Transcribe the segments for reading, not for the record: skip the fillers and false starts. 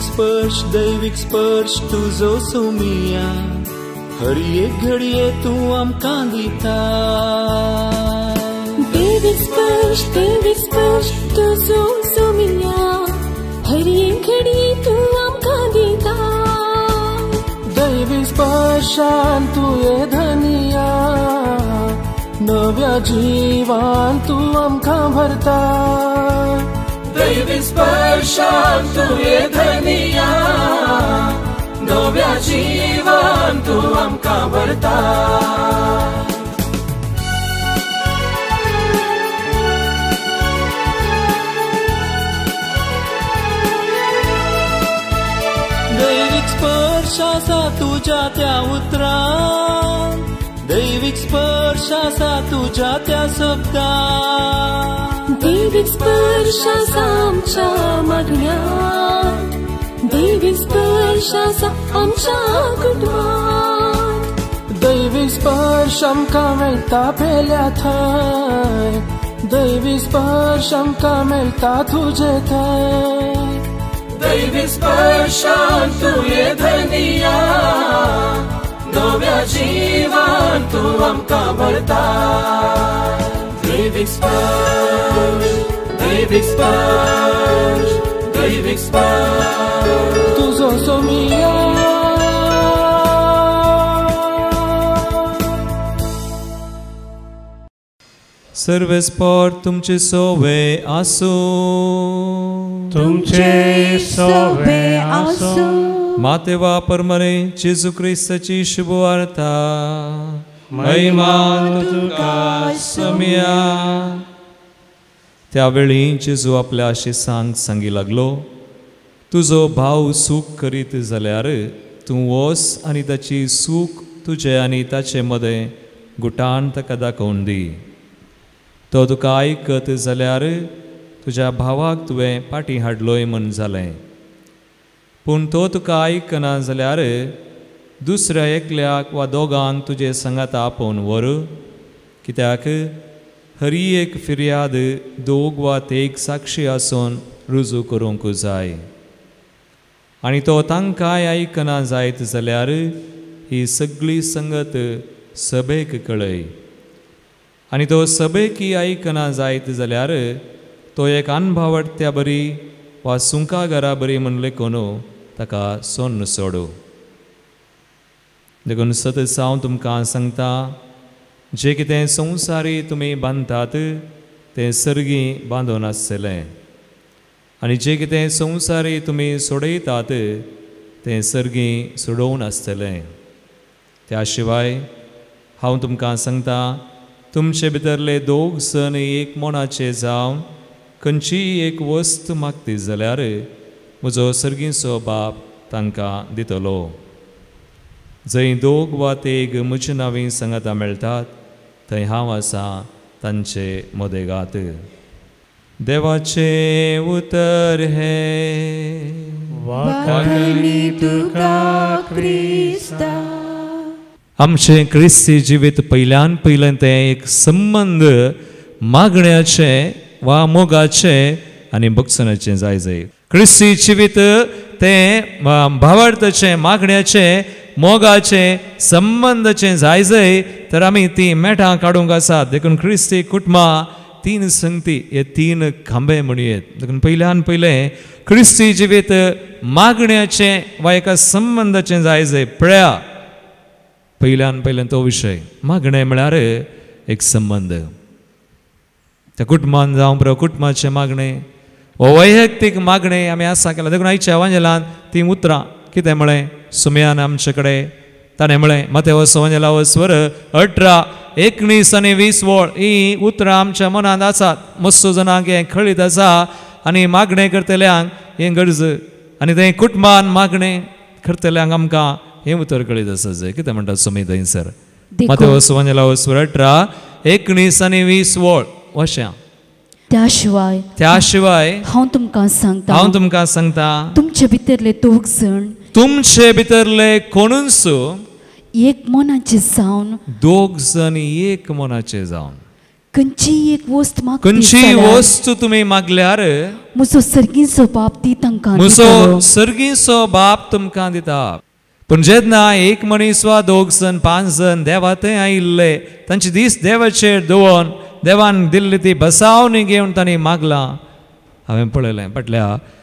दैविक स्पर्श तुझो सोमिया हर एक घडये तू आमकां दिता दैविक स्पर्श तुझो सोमिया हर एक घडये तू आमकां दिता दैविक स्पर्शान तू ये धनिया नव्या जीवान तू आमकां भरता दैविक स्पर्शान तू ये धनिया नव्या जीवान तू आमकां भरता दैविक स्पर्श आसा तुझ्या त्या उतरान दैविक स्पर्श आसा तुझ्या त्या शब्दान दैविक स्पर्श आसा आमच्या मागण्यांत दैविक स्पर्श आसा आमच्या कुटुंबांत दैविक स्पर्श आमकां मेळटा पेल्या थंय दैविक स्पर्श आमकां मेळटा तुजे थंय दैविक स्पर्शान तू ये धनिया नव्या जीवान तू आमकां भरता दैविक स्पर्श दैविक स्पर्श दैविक स्पर्श तुझो सोमिया सर्वेस्पर तुमचे सोवे आसो तुमचे सोवे आसो मातेवा परमरे जेजू क्रिस्ताची शुभवार्ता महिमा तुका सोमिया त्यावेळी जेजू आपल्या आशिसांक सांगी लागलो तुझो भाव सूख करीत जाल्यार तूं वस आनी ताची सूख तुजे आनी ताचे मदें गुटान ताका दाखोवन दी तो तुका आयकत जाल्यार तुज्या भावाक तुवें पाटी हाडलोय म्हण जालें पूण तो तुका आयकना जाल्यार दुसऱ्या एकल्याक वा दोगांक तुजे संगात आपोवन व्हर कित्याक हरी एक फिर्याद दोग वा तेग साक्षी आसून रुजू करूंक जाय आनी तो तांकांय आयकना जायत जाल्यार ही सगळी संगत सभेक कळय आनी तो सभेकी आयकना जायत जाल्यार तो एक अनभावट्या बरी वा सुंका घरा बरी म्हणले कोनू ताका सोन्न सोडू देखून सतत हांव तुमकां सांगता जे कितें संवसारी तुमी बांदतात तें सर्गी बांदून आसतलें आनी जे कितें संवसारी तुमी सोडयतात तें सर्गी सोडोवन आसतलें त्या शिवाय हांव तुमकां सांगता तुमचे भितरले दोग जण एक मोनाचे जावन खंयचीय एक वस्त मागती जाल्यार म्हजो सर्गीचो बाप तांकां दितलो जंय दोग वा तेग म्हज्या नांवी सांगाता मेळटात थंय हांव आसा तांचे मदेगात देवाचे उतर हे वाखाणी तुका क्रिस्ता आमचे क्रिस्ती जिवीत पयल्यान पयलें तें एक संबंध मागण्याचे वा मोगाचे आनी बक्षणाचे जाय क्रिस्ती जिवीत तें भावार्थाचे मागण्याचे मोगाचे संबंधाचे जाय तर आमी ती मेठां काडूंक आसात देखून क्रिस्ती कुटुंबां तीन संगती हे तीन खांबे म्हणुयेत देखून पयल्यान पयलें क्रिस्ती जिवीत मागण्याचे वा एका संबंधाचे जाय पळया पयल्यान पयलें तो विशय मागणें म्हळ्यार एक संबंध त्या कुटुंबान जावं बरो कुटुंबाचें मागणें वो वैयक्तीक मागणें आमी आसा केला देखून आयच्या एवांजेलांत ती उतरां कितें म्हळें सुमयान आमचे कडेन ताणें म्हळें मत्तेवस एवांजेलावर 18:19 आनी 20 ही उतरां आमच्या मनांत आसात मत्सो जनांक हें खळीत आसा आनी मागणें करतल्यांक हें गरज आनी तें कुटुंबान मागणें करतल्यांक आमकां हें उतर कळीत आसा जंय कितें म्हणटा सुमी थंयसर मत्तेवस एवांजेलावर 18:19 आनी 20 अशें त्या शिवाय हांव तुमकां सांगता तुमचे भितरले तुमचे भितरले कोणूच एक मनाचे जावन दोग जण एक मनाचे जावन खंयची एक वस्त मागता खंयची वस्तू तुम्ही मागल्यार म्हजो सर्गीचो बाप ती तांकां म्हजो सर्गीचो बाप तुमकां दिता. पूण जेन्ना एक मनीस वा 2 जण 5 जण देवा थंय आयिल्ले तांचे दीस देवाचेर दवरून देवान दिल्ली ती बसावणी घेवन तांणी मागलां. हांवें पळयलें फाटल्या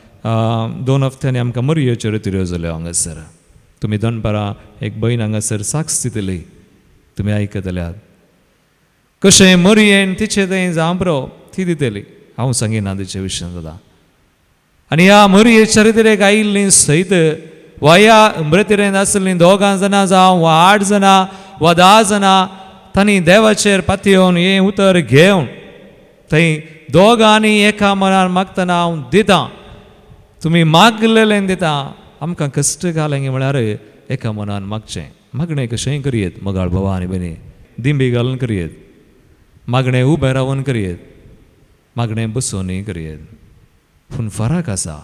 2 हफ्त्यांनी आमकां मरयेच्यो रित्यो जाल्यो हांगासर. तुमी दनपारां एक भयण हांगासर साक्ष दितली, तुमी आयकतल्यात. कशें मरयेन तिचे थंय जांबरो ती दितली. हांव सांगिना तिचे विशयान जाता. आनी ह्या मरयेच्या रितीरेक आयिल्लीं सयत वा ह्या मृतिरेन आसलीं 2 जाणां जावं वा 8 जाणां वा 10 जाणां तांणी देवाचेर पातयेवन हें उतर घेवन थंय दोगांनी एका मनान मागतना हांव दितां. तुमी मागलेलें दिता. आमकां कश्ट घालें म्हळ्यार एका मनान मागचें. मागणें कशेंय करयेत मोगाळ भावा आनी भयणी, दिंबी घालून करयेत, मागणें उबें रावन करयेत, मागणें बसोनय करयेत. पूण फरक आसा.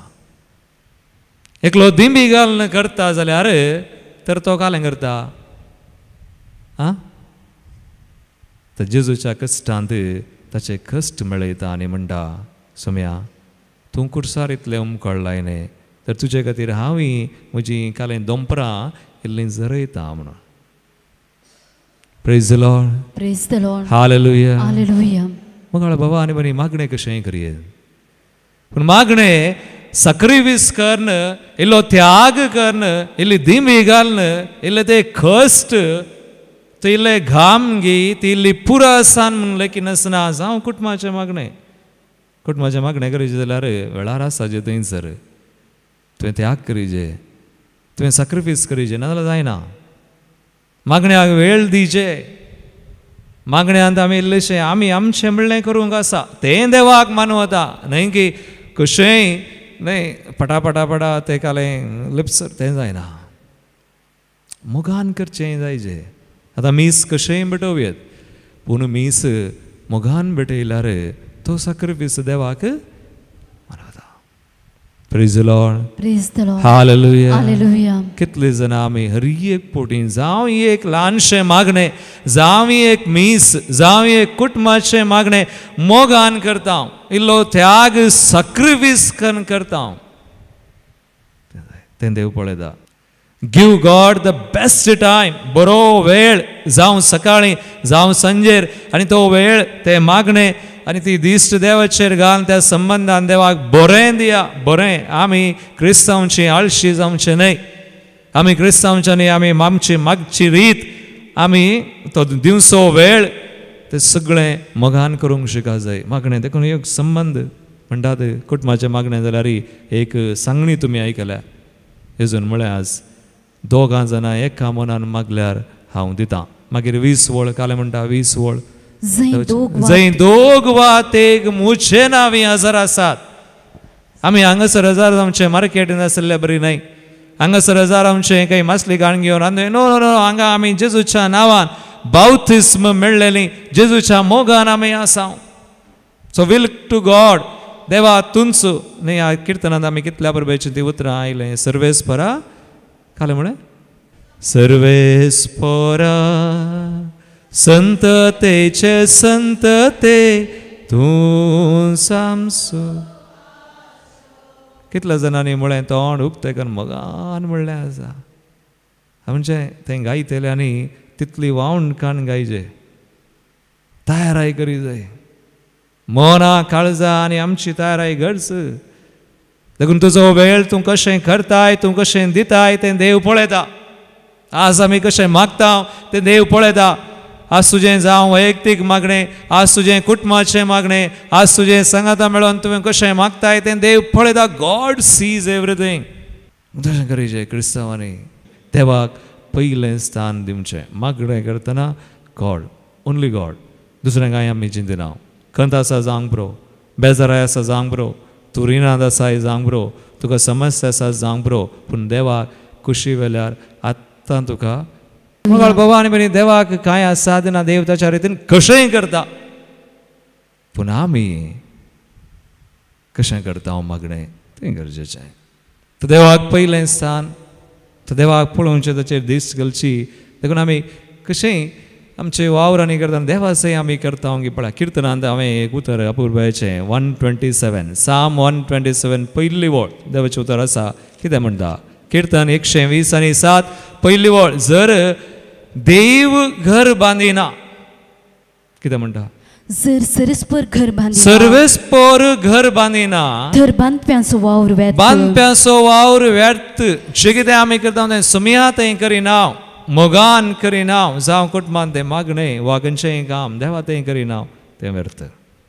एकलो दिंबी घालून करता जाल्यार तर तो कालें करता आं तर जेजूच्या कश्टांत ताचे कश्ट मेळयता आनी म्हणटा सोम्या तूं कुर्सार इतलें उमकळ्ळाय न्ही तर तुजे खातीर हांवूय म्हजीं कालें दोंपरां इल्लीं जरयता म्हणून. Praise the Lord. Praise the Lord. Hallelujah. Hallelujah. मोगाळ बाबा आनी बरी मागणें कशेंय करयेत. पूण मागणें sacrifice करणं, इल्लो त्याग करणं, इल्ली दिमी घालणं, इल्ले ते कश्ट, ते इल्ले घाम घे, ती इल्ली पुरासान म्हणलें की नसना. जावं कुटुंबाचें मागणें, कुटुंबाचें मागणें करीचें जाल्यार वेळार आसाचें थंयसर तुवें त्याग करीचें, तुवें sacrifice करीचें, नाजाल्यार जायना. मागण्याक वेळ दिचे. मागण्यांत आमी इल्लेशें आमी आमचें म्हणलें करूंक आसा तें देवाक मानवता. न्हय की कशेंय न्हय पटा तें कालें लिपसर तें जायना. मोगान करचें जायचें. आतां मीस कशेंय भेटोवयेत पूण मीस मोगान भेटयल्यार तो sacrifice देवाक मानवता. Praise the Lord. Praise the Lord. Hallelujah. Hallelujah. कितले जाणां आमी हर एक पोटी जावं एक ल्हानशें मागणें, जावं एक मीस, जावं एक कुटुंबाचें मागणें मोगान करता. इल्लो त्याग sacrifice करून करता. तें देव पळयता. Give God the best time. बरो वेळ जावं सकाळीं जावं सांजेर आनी तो वेळ तें मागणें आनी ती दिश्ट देवाचेर घालून त्या संबंदान देवाक बरें दिया. बरें आमी क्रिस्तांवची आळशी जावचें न्हय. आमी क्रिस्तांवच्यांनी आमी आमची मागची रीत आमी तो दिवचो वेळ तें सगळें मोगान करूंक शिका जाय. मागणें देखून एक संबंद म्हणटात कुटुंबाचें मागणें जाल्यार एक सांगणी तुमी आयकल्या. हेजून म्हळें आज 2 जाणां एका मनान मागल्यार हांव दितां. मागीर 20 वळ कालें म्हणटा 20 वळ जंय 2 वा 1 मुझे नांवी हजर आसात. आमी हांगासर हजार आमचें मार्केटीन आसलें बरी न्हय. हांगासर हजार आमचें काही मासली घाण घेवन आनी नो नो नो हांगा आमी जेजूच्या नांवान बावतिस्म मेळ्ळेलीं जेजूच्या मोगान आमी आसा. So will to God. देवा तुंच न्ही ह्या किर्तनांत आमी कितल्या बरोबरची ती उतरां आयलें. सर्वेस परा कालें म्हळें सर्वेस परा संततेचे संतते तूं सामसो. कितल्या जाणांनी म्हळें तोंड उक्तें करून मोगान म्हणलें आसा. म्हणजे तें गायतलें आनी तितली वावण काण गायचें. तयाराय करी जाय. मोना काळजा आनी आमची तयाराय घडच. देखून तुजो वेळ तूं कशें करताय, तूं कशें दिताय तें देव पळयता. आज आमी कशें मागता तें देव पळयता. आज तुजें जावं वैयक्तीक मागणें, आज तुजें कुटुंबाचें मागणें, आज तुजें संगाता मेळोन तुवें कशें मागताय तें देव पळयता. God sees everything. तशें करीचें क्रिस्तांवांनी. देवाक पयलें स्थान दिवचें. मागणें करतना गॉड, ओन्ली गॉड. दुसरें कांय आमी चिंतिना. खंत आसा जावंक बरो, बेजाराय आसा जावंक बरो, तूं रिणांत आसाय जावंक बरो, तुका समस्या आसा जावंक बरो, पूण देवाक खुशी वेल्यार आत्तां तुका मोगाळ बाबा आनी बरी देवाक कांय आसा ना. देव ताच्या रितीन कशेंय करता. पूण आमी कशें करता हांव मागणें तें गरजेचें. तर देवाक पयलें स्थान, तर देवाक पळोवचें, ताचेर दीस घालची. देखून आमी कशेंय आमचे वावरांनी करतना देवासय आमी करता की पळय किर्तनांत हांवें एक उतर अपुर्बाचें 127 साम 127 पयली वळ देवाचें उतर आसा कितें म्हणटा किर्तन 120:7 पयली वळ जर देव घर बांदिना कितें म्हणटा जर सरस्पर घर बांदिना सर्वेस्पर घर बांदिना तर बांदप्यांचो वावर व्यर्थ बांदप्यांचो वावर व्यर्थ जे कितें आमी करता तें सुमियात करिना मोगान करिना जावं कुटुंबान तें मागणें वा खंयचेंय काम देवा तें करिना तें व्यर्थ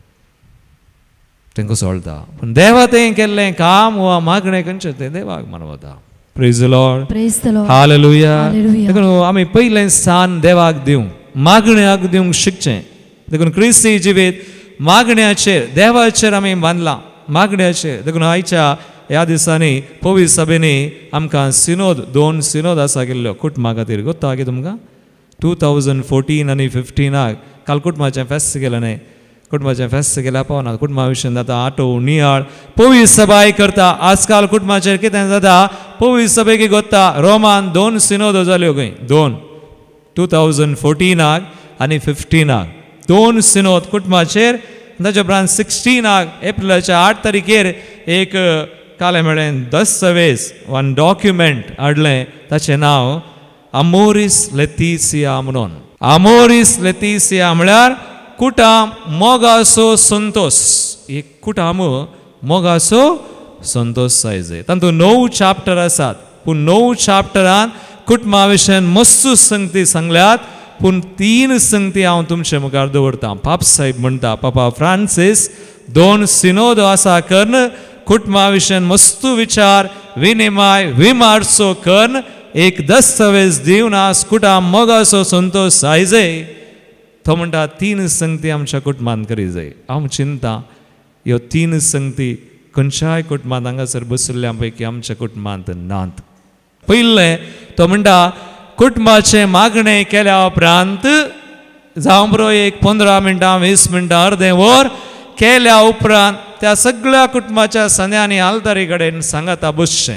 तेंका सोळटा पूण देवा तें केल्लें काम वा मागणें खंयचें तें देवाक मानवता praise the Lord praise the Lord hallelujah hallelujah. देखून आमी पयलें स्थान देवाक दिवंक मागण्याक दिवंक शिकचें देखून क्रिस्ती जिवीत मागण्याचेर देवाचेर आमी बांदलां मागण्याचेर देखून आयच्या ह्या दिसांनी पवित्र सभेनी आमकां सिनोद 2 सिनोद आसा गेल्ल्यो कुटुंबा खातीर गोत्ता की तुमकां 2014 आनी 15 काल कुटुंबाचें फेस्त केलें न्हय कुटुंबाचें फेस्त केल्या पावना कुटुंबा विशीं जाता आटो नियाळ पवित्र सभाय करता आजकाल कुटुंबाचेर कितें जाता पवित्र सभेक गोत्ता रोमान 2 सिनोद जाल्यो खंय 2 2014 आनी 15 2 सिनोद कुटुंबाचेर ताचे उपरांत 16 एप्रिलाच्या 8 तारीखेर एक काले म्हळें दस्तावेज वन डॉक्युमेंट हाडलें ताचें नांव अमोरिस लेतिसिया म्हणून अमोरिस लेतिसिया म्हळ्यार कुटाम मोगासो संतोष एक कुटाम मोगासो संतोष जाय तातूंत 9 चॅप्टर आसात पूण 9 चॅप्टरान कुटुंबा विशीं मस्त संगती सांगल्यात पूण 3 संगती हांव तुमचे मुखार दवरतां पाप साहेब म्हणटा पापा फ्रांसीस 2 सिनोद आसा कर्ण कुटुंबा विशीं मस्त विचार विनिमय विमारसो कर्ण एक दस्तावेज दिवन आज कुटाम मोगासो संतोष जाय तो म्हणटा 3 संगती आमच्या कुटुंबांत करी जाय हांव चिंता ह्यो 3 संगती खंयच्याय कुटुंबांत हांगासर बशिल्ल्या पैकी आमच्या कुटुंबांत नात पयलें तो म्हणटा कुटुंबाचें मागणें केल्या उपरांत जावं बरो एक 15 मिनटां 20 मिनटां अर्दें वर केल्या उपरांत त्या सगळ्या कुटुंबाच्या सन्यांनी आलतारी कडेन सांगाता बसचें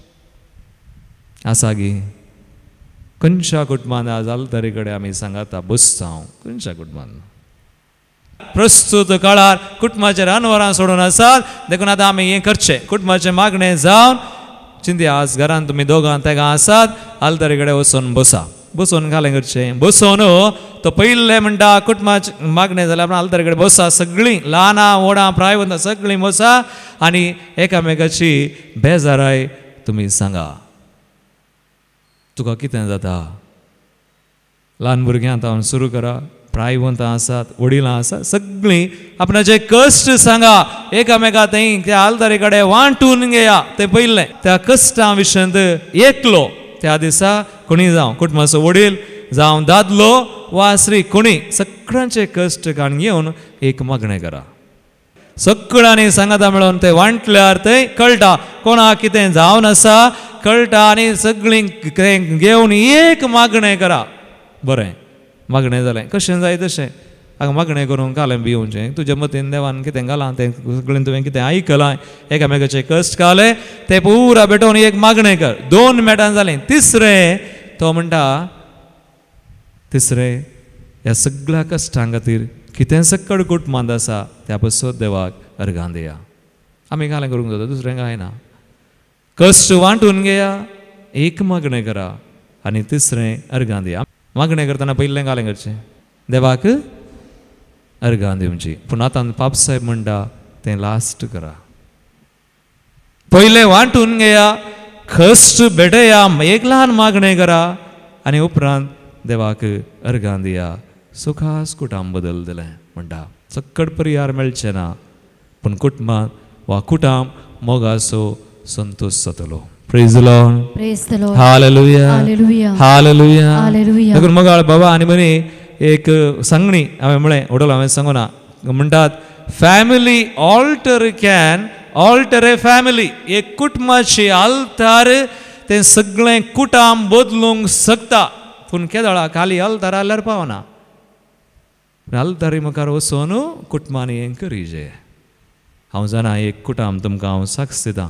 आसा गी खंयच्या कुटुंबान आज आलतारी कडेन आमी सांगाता बसता हांव खंयच्या कुटुंबान प्रस्तुत काळार कुटुंबाचेर अनवरां सोडून आसात देखून आतां आमी हें करचें कुटुंबाचें मागणें जावन चिंती आज घरांत तुमी दोगां तेगां आसात आलतारी कडेन वचून बसा बसून घालें करचें बसून तो पयलें म्हणटा कुटुंबाचें मागणें जाल्यार आपण आलतारी कडेन बसा सगळीं ल्हानां व्हडां प्रायवंत सगळीं बसा आनी एकामेकाची बेजाराय तुमी सांगा तुका कितें जाता ल्हान भुरग्यां आतां सुरू करा प्रायवंत आसात वडिलां आसात सगळीं आपणाचे कश्ट सांगा एकामेका थंय त्या आलतारी कडेन वांटून घेया तें पयलें त्या कश्टां विशयंत एकलो त्या दिसा कोणी जावं कुटुंबाचो वडील जावं दादलो वा स्त्री कोणी सगळ्यांचे कश्ट काण घेवन एक मागणें करा सगळ्यांनी सांगाता मेळोन ते वांटल्यार थंय कळटा कोणाक कितें जावन आसा कळटा आनी सगळीं घेवन एक मागणें करा बरें मागणें जालें कशें जाय तशें हाका मागणें करूंक कालें भिवचें तुज्या मतीन देवान कितें घालां तें सगळें तुवें कितें आयकलां एकामेकाचें कश्ट काले तें पुरा भेटोवन एक मागणें कर 2 मेटान जालें तिसरें तो म्हणटा तिसरें ह्या सगळ्या कश्टां खातीर कितें सक्कड कुटुंबांत आसा त्या बसत देवाक अर्घां दिया आमी घालें करूंक जाता दुसरें कांय ना कश्ट वांटून घेया एक मागणें करा आनी तिसरें अर्घां दिया मागणें करतना पयलें घालें करचें देवाक अर्घां दिवची पूण आतां पाप साहेब म्हणटा तें लास्ट करा पयलें वांटून घेया कश्ट भेटया एक ल्हान मागणें करा आनी उपरांत देवाक अर्घां दिया सुखास कुटाम बदलतलें म्हणटा सक्कड परिहार मेळचें ना पूण कुटुंबांत वा कुटाम मोगाचो संतोष जातलो praise the Lord praise the Lord hallelujah hallelujah hallelujah hallelujah देखून मोगाळ बाबा आनी मनी एक सांगणी हांवें म्हळें ओडलो हांवें सांगूं ना म्हणटात family altar can alter a family एक कुटुंबाची आल्तार तें सगळें कुटाम बदलूंक शकता पूण केदळा खाली आल्तार आल्यार पावना आल्तारी मुखार वचून कुटुंबांनी हें करीजे हांव जाणा एक कुटाम तुमकां हांव साक्ष दितां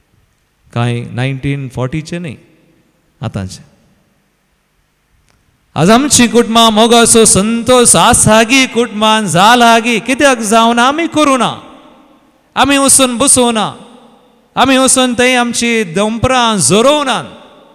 कांय 1940चे न्ही आतांचे आज आमची कुटुंबां मोगाचो संतोष आसागी कुटुंबान जालागी कित्याक जावन आमी करूना आमी वचून बसोवना आमी वचून थंय आमची दंपरां जोरोवनात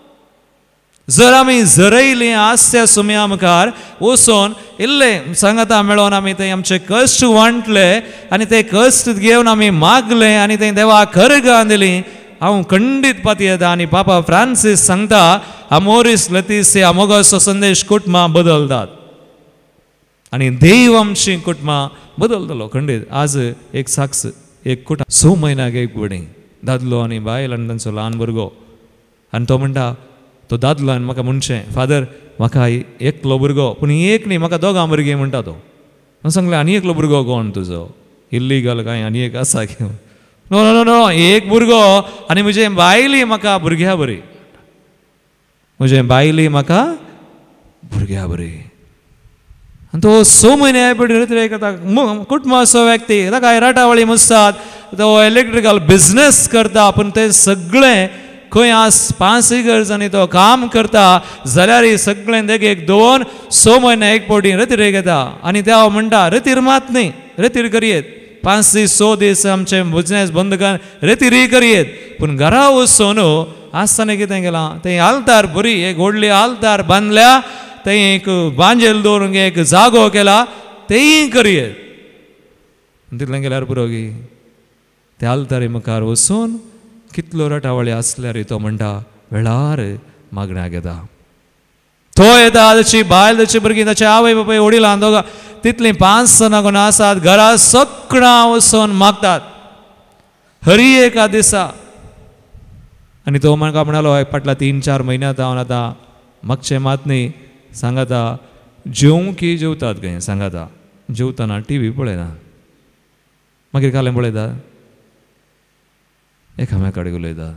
जर आमी जरयलीं आसत्या सुमया मुखार वचून इल्ले सांगाता मेळोन आमी थंय आमचे कश्ट वांटले आनी ते कश्ट घेवन आमी मागले आनी थंय देवाक खरगां दिलीं हांव खंडीत पाती येता आनी पापा फ्रांसीस सांगता अमोरिस लतीसिया मोगाचो संदेश कुटुंबां बदलतात आनी देव आमची कुटुंबां बदलतलो खंडीत आज एक साक्ष एक कुटुंब 6 म्हयन्याक एक बडी दादलो आनी बायल आनी तांचो ल्हान भुरगो आनी तो म्हणटा तो दादलो आनी म्हाका म्हणचें फादर म्हाका एकलो भुरगो पूण एक न्ही म्हाका दोगां भुरगीं म्हणटा तो हांवें सांगलें आनी एकलो भुरगो कोण तुजो इल्लीगल काय आनी एक आसा घेवन नो नो नो एक भुरगो आनी म्हजे बायली म्हाका भुरग्या बरी म्हजे बायली म्हाका भुरग्या बरी आनी तो 6 म्हयने बडी करता कुटुंबाचो व्यक्ती ताका राटावळी मुसतात तो इलेक्ट्रिकल बिझनेस करता पूण ते सगळें खंय आज 5 वर्सांनी तो काम करता जाल्यार सगळें देगेक 2-6 म्हयने एक पोटी रतीर घेता आनी ते हांव म्हणटा रतीर मात न्ही रतीर करयेत 5 दीस 6 दीस आमचे बिझनेस बंद कर रतीर करयेत पूण घरा वचून आसतना कितें केलां थंय आल्तार बरी एक व्हडली आल्तार बांदल्या थंय एक बांजेल दवरूंक एक जागो केला तेय करयेत तितलें केल्यार पुरो गी ते आल्तारी मुखार वचून कितलो रटावळी आसल्यार तो म्हणटा वेळार मागण्याक येता तो येता ताची बायल ताची भुरगीं ताचे आवय बापूय वडिलां दोगां तितलीं 5 जाणां कोण आसात घरा सगळां वचून मागतात हरी एका दिसा आनी तो म्हाका म्हणलो फाटल्या 3-4 म्हयन्यांत हांव आतां मागचें मात न्ही सांगाता जेवंकी जेवतात खंय सांगाता जेवतना टीव्ही पळयना मागीर कालें पळयता एकामेकाडेन उलयता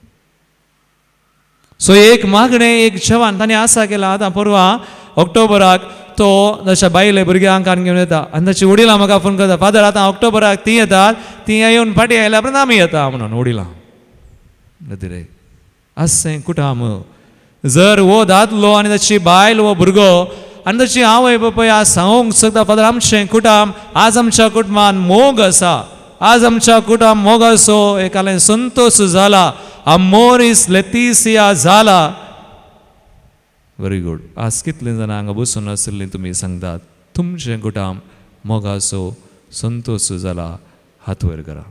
सो एक मागणें एक जवान ताणें आसा केला आतां परवां ऑक्टोबराक तो ताच्या बायले भुरग्यांक घेवन येता आनी ताची वडिलां म्हाका फोन करता फादर आतां ऑक्टोबराक ती येतात ती येवन फाटीं आयल्या उपरांत आमी येता म्हणून वडिलां रे असें कुटाम जर वो दादलो आनी ताची बायल वो भुरगो आनी ताची आवय बापूय आज सांगूंक शकता फादर आमचें कुटाम आज आमच्या कुटुंबान मोग आसा आज आमच्या कुटुंब मोगाचो एकालें संतोष जाला अमोरिस लेतिसिया जाला व्हेरी गुड आज कितलीं जाणां हांगा बसून आशिल्लीं तुमी सांगतात तुमचें कुटुंब मोगाचो संतोष जाला हात वयर करा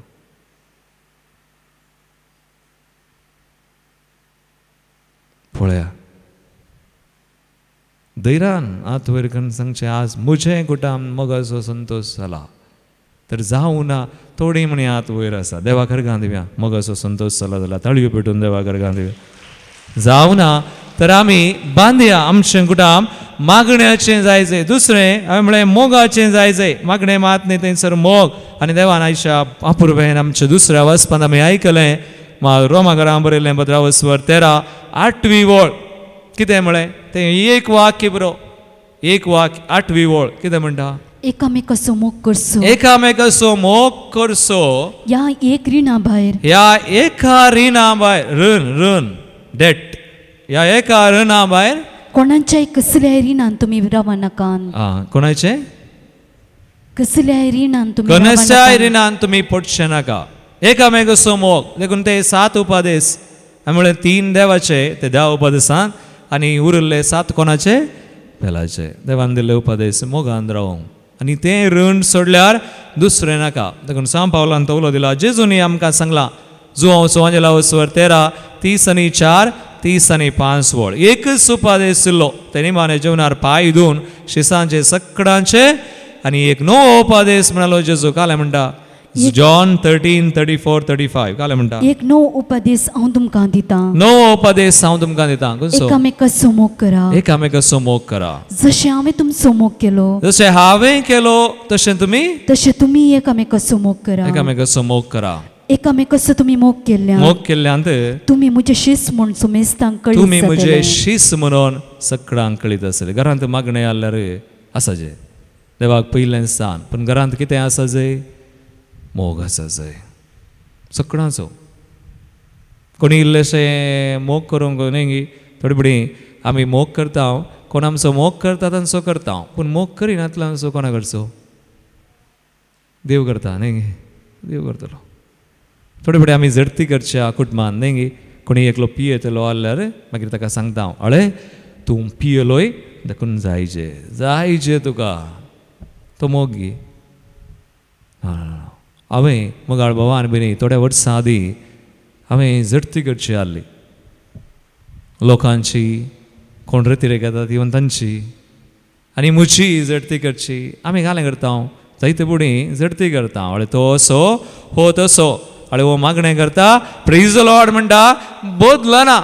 पळया धैर्यान हात वयर करून सांगचें आज म्हजें कुटुंब मोगाचो संतोष जाला तर जावं ना थोडी म्हणी हात वयर आसा देवा खरगां दिव्या मोगाचो संतोष जाला जाल्यार ताळयो पेटून देवा खरगां दिव्या जावं ना तर आमी बांदया आमचें कुटुंब मागण्याचें जायचें दुसरें हांवें म्हळें मोगाचें जायचें मागणें मात न्ही थंयसर मोग आनी देवान आयच्या अपुर्बेन आमच्या दुसऱ्या वचपांत आमी आयकलें रोमाकारां बरयलें 15:13 8वी वळ कितें म्हळें तें एक वाक्य बरो एक वाक्य 8वी वळ कितें म्हणटा एकामेकाचो मोग करचो एकामेकाचो मोग करचो ह्या एक रिणा भायर ह्या एका रिणा भायर रण डेट ह्या एका रिणा भायर कोणाच्याय कसल्याय रिणान तुमी रावा नाकात कोणाचे कसल्याय रिणान तुमी कोणाच्याय रिणान तुमी पडचे नाका एकामेकाचो मोग देखून ते 7 उपादेश म्हळ्यार 3 देवाचे ते 10 उपादेशांत आनी उरले 7 कोणाचे पेलाचे देवान दिल्ले उपादेश मोगान रावंक आनी तें रण सोडल्यार दुसरें नाका देखून सांग पावलान तो उलो दिला जेजूनी आमकां सांगलां जुवांचो 13 30 आनी 4 30 आनी 5 वळ एकच उपादेश आशिल्लो ते निमाणे जेवणार पांय धुवन शिसांचे सगळ्यांचे आनी एक नवो उपादेश म्हणालो जेजू काले म्हणटा जॉन 13:34-35 काले म्हणटा एक नवो उपदेश हांव तुमकां दितां नवो उपदेश हांव तुमकां दितां एकामेकाचो मोग करा एकामेकाचो मोग करा जशें हांवें तुमचो मोग केलो जशें हांवें केलो तशें तुमी एकामेकाचो मोग करा एकामेकाचो मोग करा एकामेकाचो तुमी मोग केल्ल्यान तुमी म्हजे शीस म्हूण सुमेस्तांक कळीत तुमी म्हजे शीस म्हणून सगळ्यांक कळीत आसले घरांत मागणें आल्यार आसा जे देवाक पयलें स्थान पूण घरांत कितें आसा जंय मोग आसा जंय सगळ्यांचो कोणी इल्लेशें मोग करूंक न्ही थोडी बडी आमी मोग करता कोण आमचो मोग करता तांचो करता हांव, पूण मोग करिनातलो आमचो कोणा करचो? देव करता न्ही, देव करतलो. थोडे फुडें आमी झडती करच्या कुटुंबान न्ही. कोणी एकलो पियेतलो जाल्यार मागीर ताका सांगता हांव, अळे तूं पियलोय देखून जायजे तुका, तो मोग घे. हांवें मोगाळ भावान बीन थोड्या वर्सां आदीं हांवें झडती करची आसली लोकांची, कोण रेतीरे घेतात इवन तांची, आनी म्हजी झडती करची. आमी घालें करता हांव जायते बुडी झडती करता. अळे तो असो हो तसो, अळे हो मागणें करता प्रेज द लॉर्ड म्हणटा बदलना.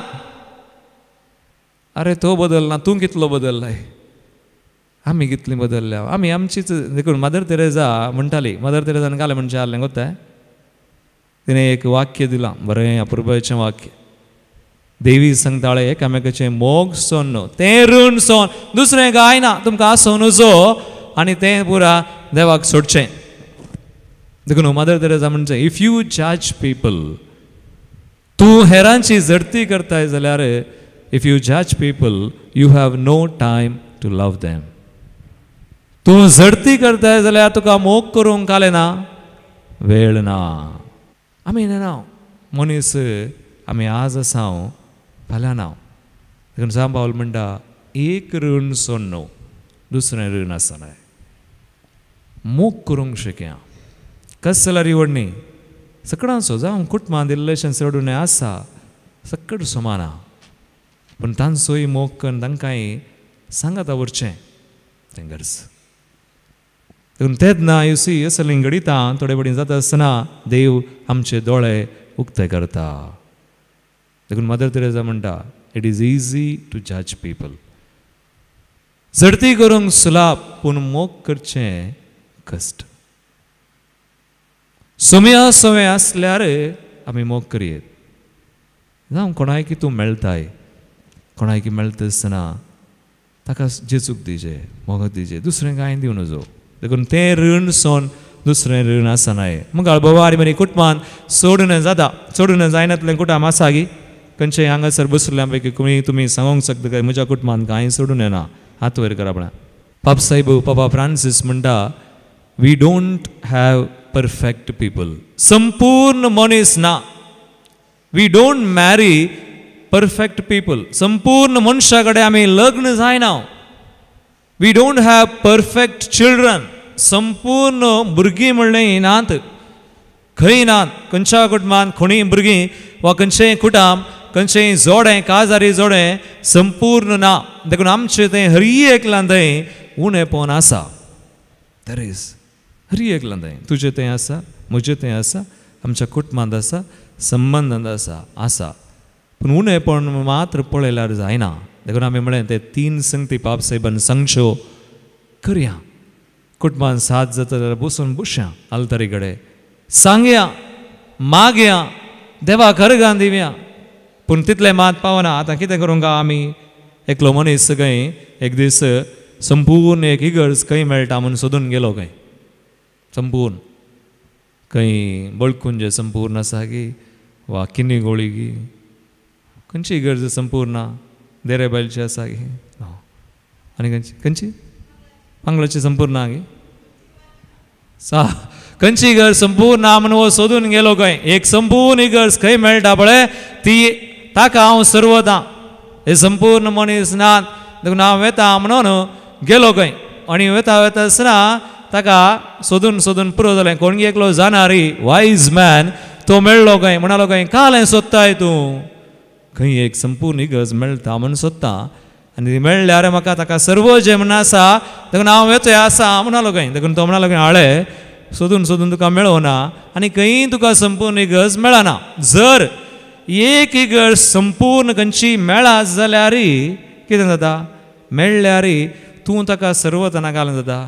अरे तो बदलना, तूं कितलो बदललाय, आमी कितली बदलल्या. आमी आमचीच देखून मदर तेरेजा म्हणटाली, मदर तेरेजान घालें म्हणचें आहलें कोताय, तिणें एक वाक्य दिलां बरें अपुरबायेचें वाक्य. देवी सांगताळे एकामेकाचें मोग सोन्न तें ऋण सोन दुसरें कांय ना, तुमकां आसो नजो आनी तें पुरा देवाक सोडचें. देखून मदर तेरेजा म्हणचें, इफ यू जज पीपल, तूं हेरांची झडती करताय जाल्यार इफ यू जज people you have no time to love them. तूं झडती करताय जाल्यार तुका मोग करूंक काले ना, वेळ ना. आमी ना मनीस, आमी आज आसा फाल्यां ना. देखून सांब पावल म्हणटा एक ऋण सोडनो दुसरें ऋण आसना. मोग करूंक शिकया. कस जाल्यार इवडणी सकडांचो जावं कुटुंबांत रिलेशन सोडून आसा सकड समान, पूण तांचोय मोग करून तांकांय सांगात आवरचें तें गरज. देखून तेच ना युसी असलें घडिता थोडे बडीं जाता आसतना देव आमचे दोळे उक्ते करता. देखून मदर तेरेजा म्हणटा इट इज इजी टू जज पीपल. झडती करूंक सुलाब पूण मोग करचें कश्ट. सोम्या आसल्यार आमी मोग करयेत. जावं कोणायकी तूं मेळटाय, कोणायकी मेळटा आसतना ताका जेचूक दिजे, मोग दिजे, दुसरें कांय दिवं नजो. देखून तें ऋण सोन दुसरें ऋण आसनाय. मग अळबोवारी म्हणी कुटुंबान सोडून जाता, सोडून जायनातलें कुटुंब आसा गी खंयचेय हांगासर बसल्या पैकी कोणी तुमी सांगूंक शकता काय म्हज्या कुटुंबान कांय सोडून येना, हात वयर करा म्हणा. पाप साहेब पापा फ्रांसीस म्हणटा we don't have perfect people. संपूर्ण मनीस ना. We don't marry perfect people. संपूर्ण मनशा कडेन आमी लग्न जायना. We don't have perfect children. संपूर्ण भुरगीं म्हणलें नात, खंय नात. खंयच्या कुटुंबान कोणीय भुरगीं वा खंयचेय कुटुंब, खंयचेय जोडें काजारी जोडें संपूर्ण ना. देखून आमचें तें हरी एकलां थंय उणेपण आसा. दॅर इज हरी एकलां थंय. तुजें तें आसा, म्हजें तें आसा, आमच्या कुटुंबांत आसा, संबंदांत आसा. पूण उणेपण मात्र पळयल्यार जायना. देखून आमी म्हळें ते 3 संगती पाप साहेबान सांगच्यो करया. कुटुंबान साथ जाता जाल्यार बसून बसया आलतारी कडेन, सांगया, मागया, देवाक अर्गां दिवया. पूण तितलें मात पावना. आतां कितें करूंक आमी? एकलो मनीस खंय एक दीस संपूर्ण एक इगर्ज खंय मेळटा म्हूण सोदून गेलो. खंय संपूर्ण खंय बळकुंजे संपूर्ण आसा गी वा किन्नी गोळी गी, खंयची इगर्ज संपूर्ण देरेबायलची आसा गी, आनी खंयची पांगलाची संपूर्ण गी खंयची इगर्ज संपूर्ण म्हणून हो सोदून गेलो. खंय एक संपूर्ण इगर्ज खंय मेळटा पळय ती ताका हांव सर्वतां. हे संपूर्ण मनीस नात. देखून हांव वेता म्हणून गेलो खंय. आनी वेता आसतना ताका सोदून सोदून पुरो जालें. कोण एकलो जाणारी वायज मॅन तो मेळ्ळो खंय. म्हणालो खंय कालें सोदताय तूं? खंय एक संपूर्ण इगर्ज मेळटा म्हणून सोदता आनी मेळ्ळ्यार म्हाका ताका सर्व जें म्हण आसा देखून हांव येतोय आसा म्हणालो खंय. देखून तो म्हणालो खंय हाळे सोदून सोदून तुका मेळोना आनी खंय तुका संपूर्ण इगर्ज मेळना. जर एक इगर्ज संपूर्ण खंयची मेळत जाल्यार कितें जाता? मेळ्ळ्यार तूं ताका सर्वतना घालून जाता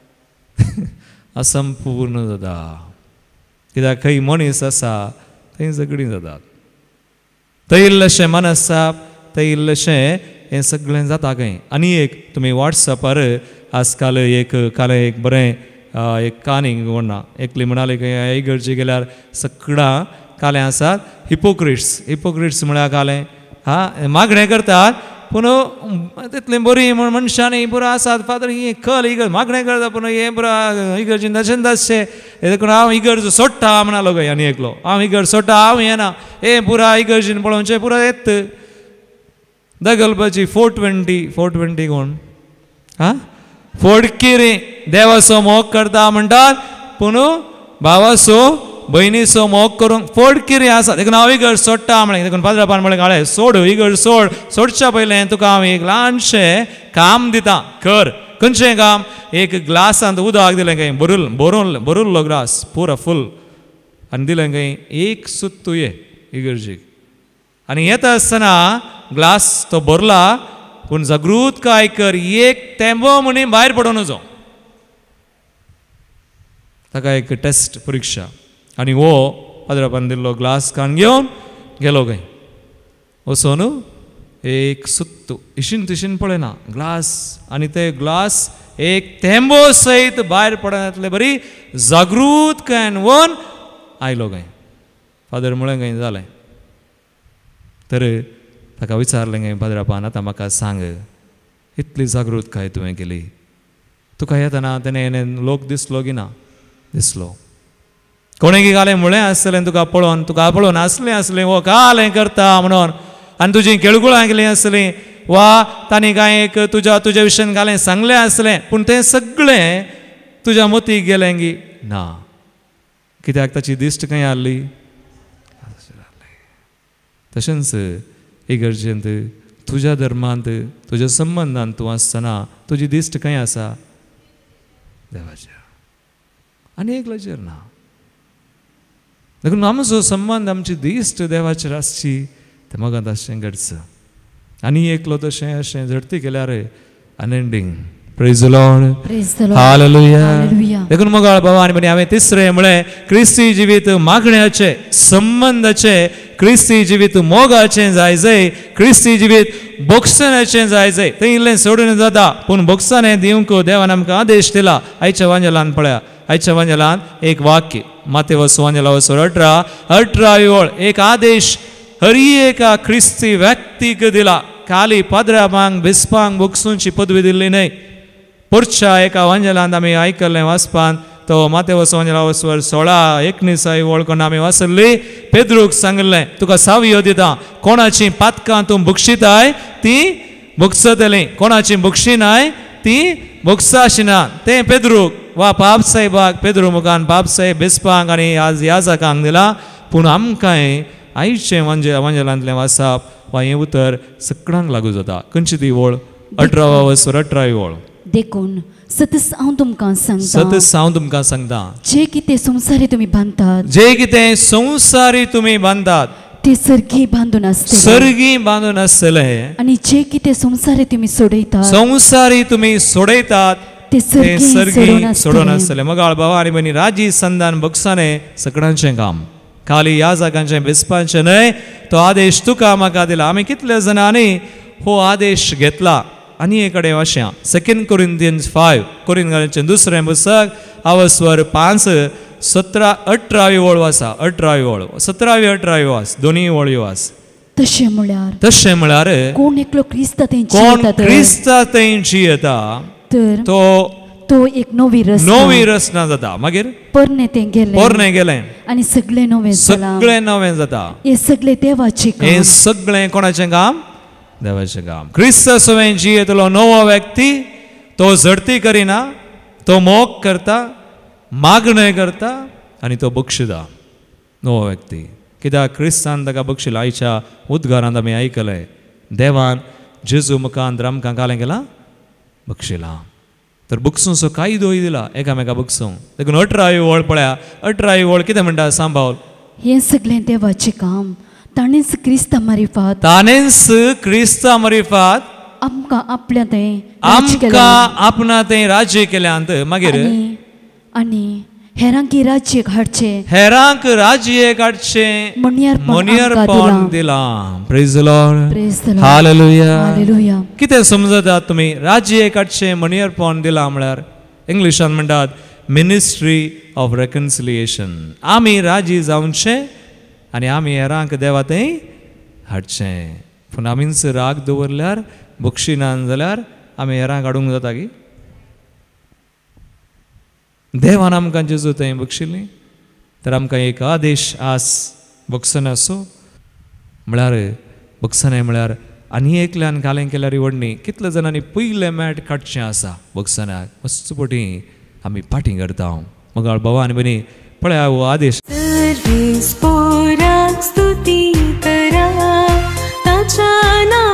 असंपूर्ण जाता. कित्याक खंय मनीस आसा थंय झगडीं जातात. थंय इल्लेशें मन आसा थंय इल्लेशें हें सगळें जाता खंय. आनी एक तुमी वॉट्सॅपार आजकाल काल एक बरें एक काणी म्हणना एकली म्हणाली खंय इगर्जी गेल्यार सगळां कालें आसात हिपोक्रिट्स. हिपोक्रिट्स म्हळ्यार कालें मागणें करतात पूण तितलें बरी म्हण मनशांनी पुरो आसात फादर ही कल इगर्ज मागणें करता पूण हें पुरो इगर्जीन तशें तशें हे देखून हांव इगर्ज सोडटा म्हणलो गो आनी एकलो हांव इगर्ज सोडटा हांव येना हे पुरा इगर्जीन पळोवचें पुरो येत दगलपाची 420 कोण हां फोडकिरी देवाचो मोग करता म्हणटात पूण भावाचो भयणीचो मोग करूंक फोडकिरी आसा देखून हांव इगर्ज सोडटा म्हळें देखून पाद्रापान म्हळें गाळे सोड इगर्ज सोडच्या पयलें तुका हांव एक ल्हानशें काम दिता कर खंयचें काम एक ग्लासांत उदक दिलें खंय भरुल्लो ग्लास पुरो फूल आनी दिलें खंय एक सूत तुये इगर्जीक आनी येता आसतना ग्लास तो भरला पूण जागृत काय कर एक तेंबो म्हणी भायर पडूं नजो ताका एक टेस्ट परिक्षा आनी वो पाद्रापान दिल्लो ग्लास कान घेवन गेलो खंय वचून एक सुत्त इशीन तिशीन पळयना ग्लास आनी ते ग्लास एक तेंबो सयत भायर पडनातले बरी जागृत कायन वन आयलो खंय फादर म्हळें खंय जालें तर ताका विचारलें खंय पाद्रापान आतां म्हाका सांग इतली जागृत काय तुवें केली तुका येतना तेणें लोक दिसलो की ना दिसलो कोणें घालें म्हळें आसलें तुका पळोवन आसलें वो काल हें करता म्हणून आनी तुजीं केळकुळां केलीं आसलीं वा तांणी कांय एक तुज्या विशयान घालें सांगलें आसलें पूण तें सगळें तुज्या मतीक गेलें की ना कित्याक ताची दिश्ट खंय आहली तशेंच इगर्जेंत तुज्या धर्मांत तुज्या संबंधांत तूं आसतना तुजी दिश्ट खंय आसा देवाच्या आनी एकल्याचेर ना देखून आमचो संबंध आमची दिश्ट देवाचेर आसची तें म्हाका तशें घडच आनी एकलो तशें अशें झडती केल्यार unending praise the Lord hallelujah देखून मोगाळ बाबा आनी हांवें तिसरें म्हळें क्रिस्ती जिवीत मागण्याचें संबंधाचें क्रिस्ती जिवीत मोगाचें जाय क्रिस्ती जिवीत बोगसनाचें जाय तें इल्लें सोडून जाता पूण बोगसनें दिवंक देवान आमकां आदेश दिला आयच्या वांजेलान पळया आयच्या वांजेलान एक वाक्य मातेवस वांजेला 18 एक आदेश हर एका क्रिस्ती व्यक्तीक दिला खाली पाद्रापांक बिस्पांक बोगसूंची पदवी दिल्ली न्हय पुढच्या एका वांजेलांत आमी आयकल्लें वाचपान तो मातेवस वांजेला 16-19 वळखून आमी वाचल्ली पेद्रूक सांगलें तुका सावयो दिता कोणाची पातकां तूं बुक्षिताय ती बुगसतलीं कोणाची बुक्षिनाय ती बुगसाशिना तें पेद्रूक वा पाप साहेबाक पेद्रू मुखान पाप साहेब बिस्पांक आनी आज याजकांक दिला पूण आमकांय आयचें वांजेलांतलें वाचप वा हें उतर सगळ्यांक लागू जाता खंयची ती वळ 18 वळ देखून सतत हांव तुमकां सांगता जे कितें संवसारी तुमी बांदतात ते सर्गी बांदून आसतले आनी जे कितें संवसारी तुमी सोडयतात ते सर्गी सोडून आसतले मोगाळ बाबा आनी भयणी राजी संदान बक्षाने सगळ्यांचें काम खाली ह्या जागांचें बेसपाचें न्हय तो आदेश तुका म्हाका दिला आमी कितले जाणांनी हो आदेश घेतला आनी एक कडेन वाचया 2 Corinthians 5 कोरिंथीयांचें दुसरें पुस्तक आवस्वर 5:17-18 वळ वाचा 18 वळ 17-18 वाच दोनी वळी वाच तशें म्हळ्यार कोण एकलो क्रिस्तांतय येता तर तो एक नवी रचना जाता मागीर पोरणे गेलें आनी सगळें नवें जाता हे सगळें देवाचें हें सगळें कोणाचें काम देवाचें काम क्रिस्त सवें जियेतलो नवो व्यक्ती तो झडती करिना तो मोग करता मागणें करता आनी तो बक्षिता नवो व्यक्ती कित्याक क्रिस्तान ताका बक्षिला आयच्या उद्गारांत आमी आयकलें देवान जेजू मुखांत आमकां कालें केलां बक्षिलां तर बुक्सूंचो कायदोय दिला एकामेका बुक्सूंक देखून 18 वळ पळया 18 वळ कितें म्हणटा सांबाळ हें सगळें देवाचें काम ताणेंच क्रिस्ता मरिफात आमकां आपणा तें राज्य केल्यांत मागीर आनी हेरांक राज्य हाडचें मनियरपण दिलां प्रेज द लॉर्ड हालेलुया कितें समजता तुमी राज्य हाडचें मनियरपण दिलां म्हळ्यार इंग्लिशान म्हणटात मिनिस्ट्री ऑफ रेकन्सिलिएशन आमी राजी जावचें आनी आमी हेरांक देवा तें हाडचें पूण आमीच राग दवरल्यार बक्षिनान जाल्यार आमी हेरां काडूंक जाता की देवान आमकां जेजू थंय बक्षिल्ली तर आमकां एक आदेश आस बक्षना असो म्हळ्यार बक्षनाय म्हळ्यार आनी एकल्यान घालें केल्यार व्हडणी कितले जाणांनी पयलें मॅट काडचें आसा बक्षनाक मस्त पटी आमी पाटी करता मगाळ भावा आनी भयणी पळया हो आदेश स्तुती करा ताच्या